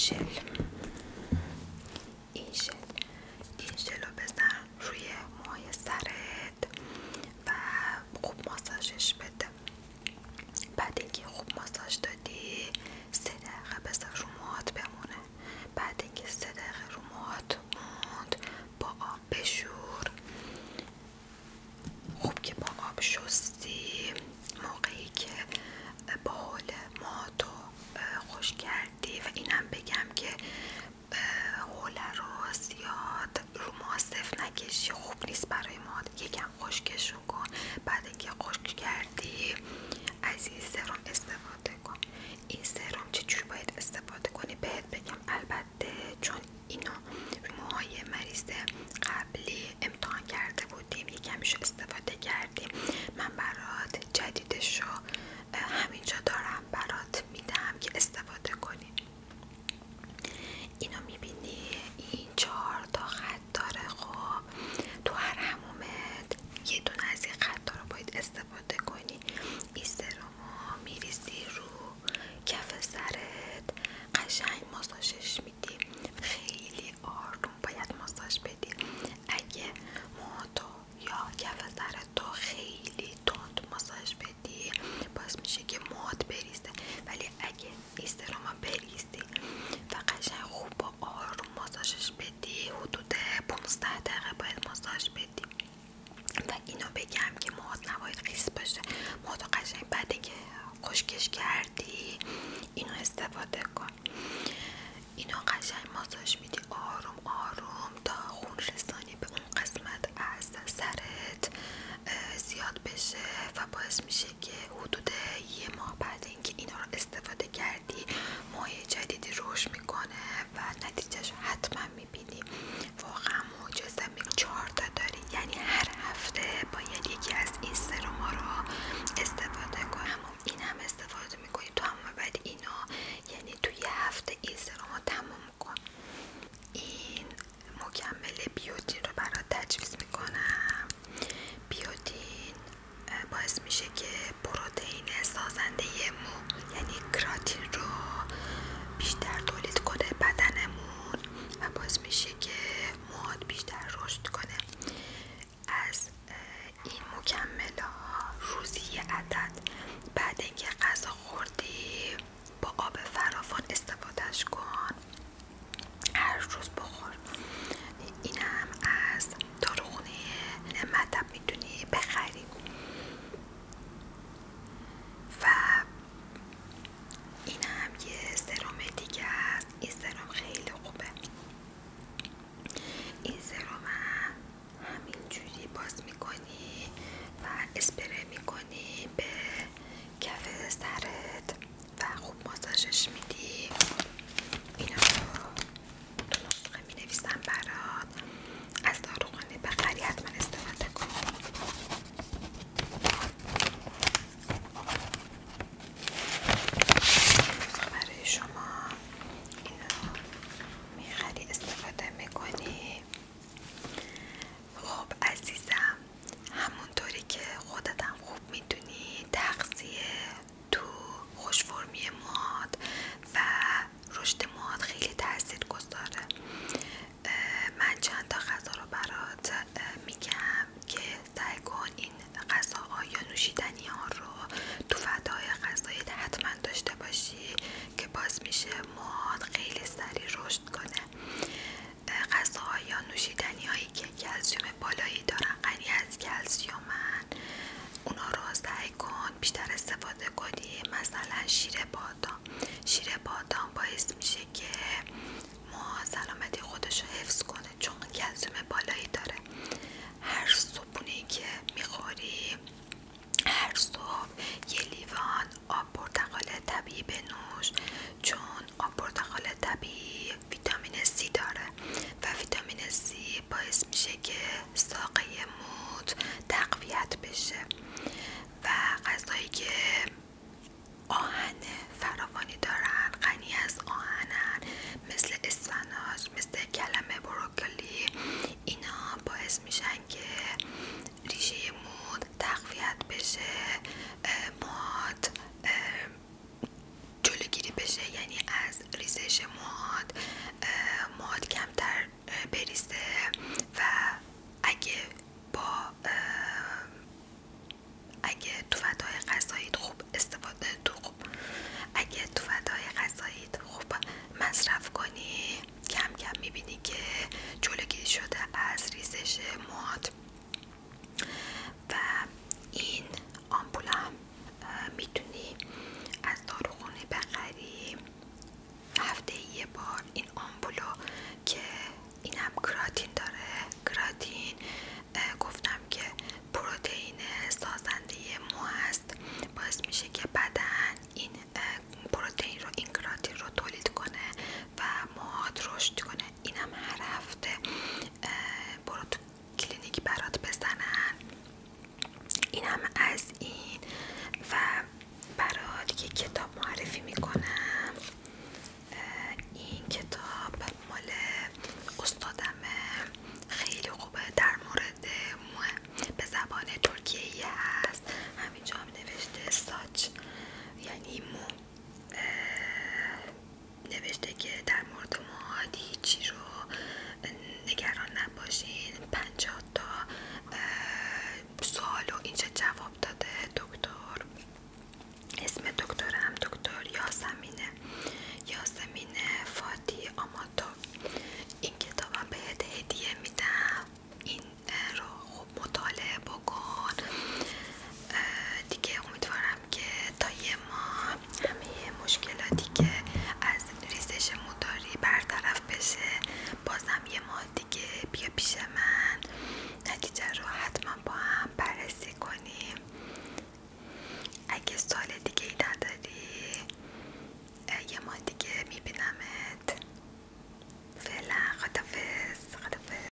این ژل رو بزن روی موهای سرت و خوب ماساژش بده. بعد اینکه خوب ماساژ دادی 3 دقیقه بذار رو موهات بمونه. بعد اینکه 3 دقیقه رو موهات موند با آب بشور. خوب که با آب شستی، موقعی که با حول موهاتو خوش کردی و اینم بگم که حوله رو زیاد رو موها صفر نکشی، خوب نیست برای موهات، یکم خشکشون کن. بعد اینکه خشک کردی از این سرم استفاده کن. این سرم چجوری باید استفاده کنی بهت بگم، البته چون اینو روی موهای مریض قبلی امتحان کرده بودیم، یکمشو استفاده کردیم. من برات جدیدشو همینجا دارم برات میدم که استفاده کنی. اینو میبینی این 4 تا خط داره. خب تو هر حمومت یه دونه از این خطا رو باید استفاده کنی. این سرمو میریزی رو کف سرت، قشنگ ماساژش میدی، خیلی آروم باید ماساژ بدی. اگه موهاتو یا کف سرتو خیلی تند ماساژ بدی باعث میشه که موهات بریزه، ولی اگه این سرمو بریزی و قشنگ خوب با آروم ماساژش بدی حدود 15 دقیقه باید ماساژ بدی. و اینو بگم که موهات نباید خیس باشه. موهاتو قشنگ بعد که خشکش کردی اینو استفاده کن. اینو قشنگ ماساژ میدی آروم آروم تا خون رسانی به اون قسمت از سرت زیاد بشه و باعث میشه که حدود 1 ماه بعد اینکه اینا رو استفاده کردی موهای جدیدی رشد میکنه و نتیجهش حتما میبینی. واقعا معجزه. 4 تا داری، یعنی هر هفته باید یکی از این سرما رو استفاده کنی. این هم استفاده میکنی تو هم بعد اینو، یعنی تو یه هفته این سرما تموم کن. این مکمل بیوتین رو برات تجویز میکنم. بیوتین باعث میشه که پروتئین سازنده مو یعنی کراتین رو بیشتر تولید کنه بدنمون و باعث میشه که موهات بیشتر رشد کنه. از این مکمل ها روزی 1 عدد بعد اینکه غذا خوردی با آب فراوان استفادهش کن، هر روز بخور. اینم از داروخونه مطب میتونی بخری. و این هم یه سرم دیگه است. این سرم خیلی خوبه. این سرم همینجوری باز میکنی و اسپری میکنی به کف سرت و خوب ماساژش میدی. اینو تو نسخه مینویسم برات، از داروخانه بخری حتما استفاده کن. برای شما اینو میخری استفاده میکنی. خب عزیزم، همونطوری که خودتم خوب میدونی تغذیه تو خوش‌فرمی موهات و رشد موهات خیلی تاثیر گذاره. من چند تا غذا رو برات میگم که سعی کن این غذاها یا نوشیدنی ها رو تو فضای غذاییت حتما داشته باشی که باز میشه موهات خیلی سریع رشد کنه. غذاها یا نوشیدنی هایی که کلسیم بالایی دارن، غنی از کلسیومن، اونا رو سعی کن بیشتر استفاده کنی. مثلا شیر بادام باعث میشه که موها سلامتی خودش رو حفظ کنه چون کلسیم بالایی داره. هر صبحونه‌ای که میخوری هر صبح یه لیوان آب پرتقال طبیعی بنوش، چون آب پرتقال طبیعی ویتامین C داره و ویتامین C باعث میشه که ساقه موت تقویت بشه. و غذایی که آهن فراوانی دارن، بریزی